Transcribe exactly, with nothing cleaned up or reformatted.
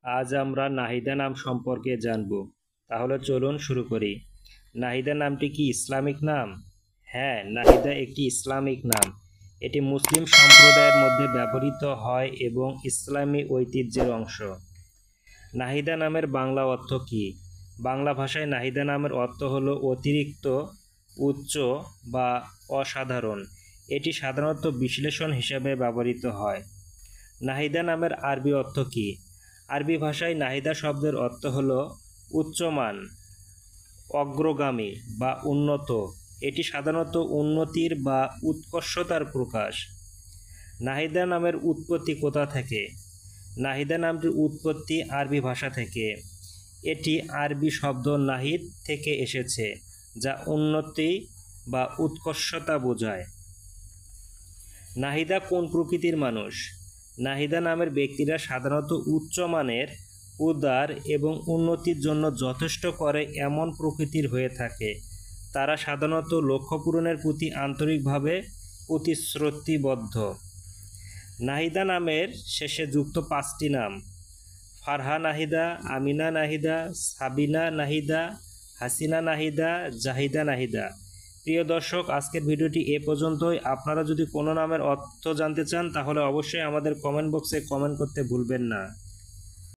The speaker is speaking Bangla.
আজ আমরা নাহিদা নাম সম্পর্কে জানব। তাহলে চলুন শুরু করি। নাহিদা নামটি কি ইসলামিক নাম? হ্যাঁ, নাহিদা একটি ইসলামিক নাম। এটি মুসলিম সম্প্রদায়ের মধ্যে ব্যবহৃত হয় এবং ইসলামী ঐতিহ্যের অংশ। নাহিদা নামের বাংলা অর্থ কী? বাংলা ভাষায় নাহিদা নামের অর্থ হলো অতিরিক্ত, উচ্চ বা অসাধারণ। এটি সাধারণত বিশ্লেষণ হিসাবে ব্যবহৃত হয়। নাহিদা নামের আরবি অর্থ কী? আরবি ভাষায় নাহিদা শব্দের অর্থ হল উচ্চমান, অগ্রগামী বা উন্নত। এটি সাধারণত উন্নতির বা উৎকর্ষতার প্রকাশ। নাহিদা নামের উৎপত্তি কোথা থেকে? নাহিদা নামটির উৎপত্তি আরবি ভাষা থেকে। এটি আরবি শব্দ নাহিদ থেকে এসেছে, যা উন্নতি বা উৎকর্ষতা বোঝায়। নাহিদা কোন প্রকৃতির মানুষ? নাহিদা নামের ব্যক্তিরা সাধারণত উচ্চমানের, উদার এবং উন্নতির জন্য যথেষ্ট করে এমন প্রকৃতির হয়ে থাকে। তারা সাধারণত লক্ষ্য পূরণের প্রতি আন্তরিকভাবে প্রতিশ্রুতিবদ্ধ। নাহিদা নামের শেষে যুক্ত পাঁচটি নাম: ফারহা নাহিদা, আমিনা নাহিদা, সাবিনা নাহিদা, হাসিনা নাহিদা, জাহিদা নাহিদা। প্রিয় দর্শক, আজকের ভিডিওটি এ পর্যন্তই। আপনারা যদি কোনো নামের অর্থ জানতে চান তাহলে অবশ্যই আমাদের কমেন্ট বক্সে কমেন্ট করতে ভুলবেন না।